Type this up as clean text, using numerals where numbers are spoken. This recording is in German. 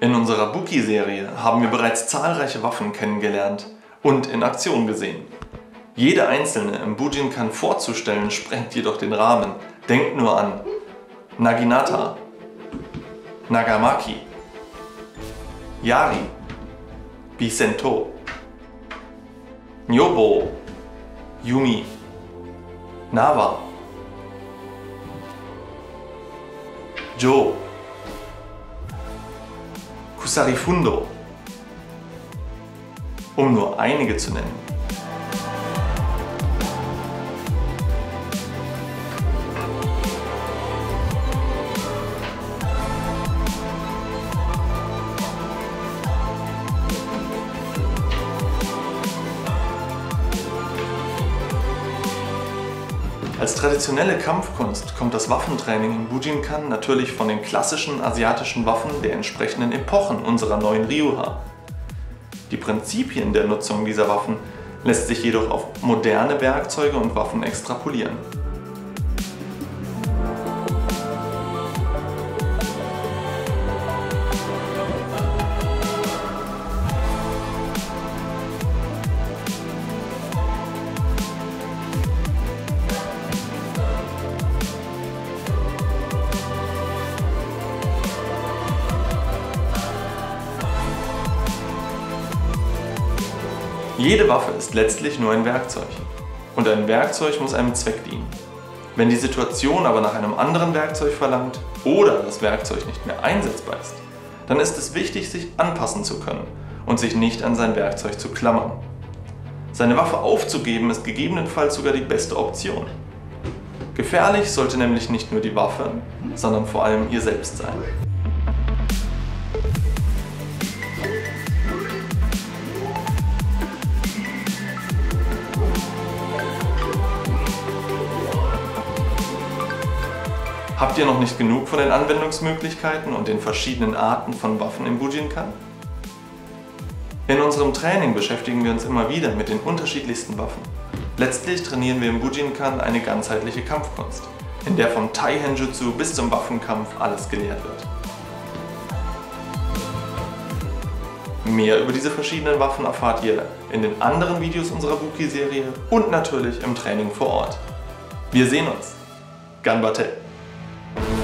In unserer Buki-Serie haben wir bereits zahlreiche Waffen kennengelernt und in Aktion gesehen. Jede einzelne im Bujinkan vorzustellen sprengt jedoch den Rahmen. Denkt nur an Naginata, Nagamaki, Yari, Bisento, Nyobo, Yumi, Nawa, Jo, Kusarifundo, um nur einige zu nennen. Als traditionelle Kampfkunst kommt das Waffentraining im Bujinkan natürlich von den klassischen asiatischen Waffen der entsprechenden Epochen unserer neuen Ryuha. Die Prinzipien der Nutzung dieser Waffen lässt sich jedoch auf moderne Werkzeuge und Waffen extrapolieren. Jede Waffe ist letztlich nur ein Werkzeug. Und ein Werkzeug muss einem Zweck dienen. Wenn die Situation aber nach einem anderen Werkzeug verlangt oder das Werkzeug nicht mehr einsetzbar ist, dann ist es wichtig, sich anpassen zu können und sich nicht an sein Werkzeug zu klammern. Seine Waffe aufzugeben ist gegebenenfalls sogar die beste Option. Gefährlich sollte nämlich nicht nur die Waffe, sondern vor allem ihr selbst sein. Habt ihr noch nicht genug von den Anwendungsmöglichkeiten und den verschiedenen Arten von Waffen im Bujinkan? In unserem Training beschäftigen wir uns immer wieder mit den unterschiedlichsten Waffen. Letztlich trainieren wir im Bujinkan eine ganzheitliche Kampfkunst, in der vom Tai-Henjutsu bis zum Waffenkampf alles gelehrt wird. Mehr über diese verschiedenen Waffen erfahrt ihr in den anderen Videos unserer Buki-Serie und natürlich im Training vor Ort. Wir sehen uns! Ganbate!